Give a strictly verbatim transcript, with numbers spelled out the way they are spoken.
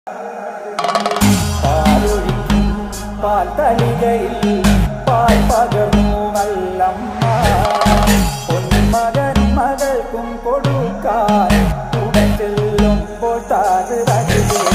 പാലൊഴിക്കും പാൽത്തളികയിൽ പാൽ പകർന്നു നല്ലമ്മ പൊന്മകൻ മകൾക്കും കൊടുക്കാൻ